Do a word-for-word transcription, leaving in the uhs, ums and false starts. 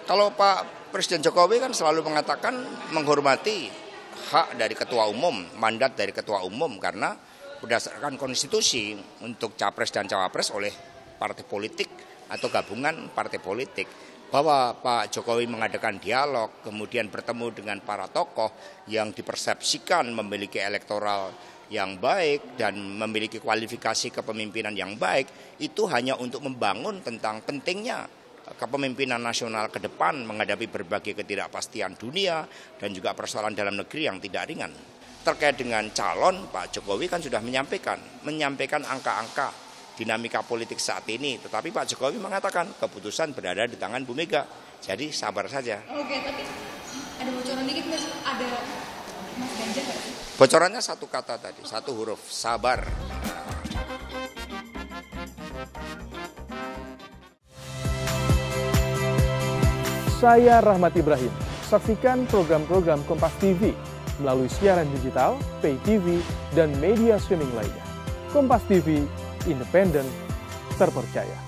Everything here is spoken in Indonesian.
Kalau Pak Presiden Jokowi kan selalu mengatakan menghormati hak dari ketua umum, mandat dari ketua umum, karena berdasarkan konstitusi untuk capres dan cawapres oleh partai politik atau gabungan partai politik. Bahwa Pak Jokowi mengadakan dialog, kemudian bertemu dengan para tokoh yang dipersepsikan memiliki elektoral yang baik dan memiliki kualifikasi kepemimpinan yang baik, itu hanya untuk membangun tentang pentingnya kepemimpinan nasional ke depan menghadapi berbagai ketidakpastian dunia dan juga persoalan dalam negeri yang tidak ringan. Terkait dengan calon, Pak Jokowi kan sudah menyampaikan, menyampaikan angka-angka dinamika politik saat ini, tetapi Pak Jokowi mengatakan keputusan berada di tangan Bu Mega. Jadi sabar saja. Oke, tapi ada bocoran dikit nggak? Ada Mas Ganjar nggak? Bocorannya satu kata tadi, satu huruf, sabar. Saya Rahmat Ibrahim. Saksikan program-program Kompas T V melalui siaran digital, pay T V, dan media streaming lainnya. Kompas T V, independen, terpercaya.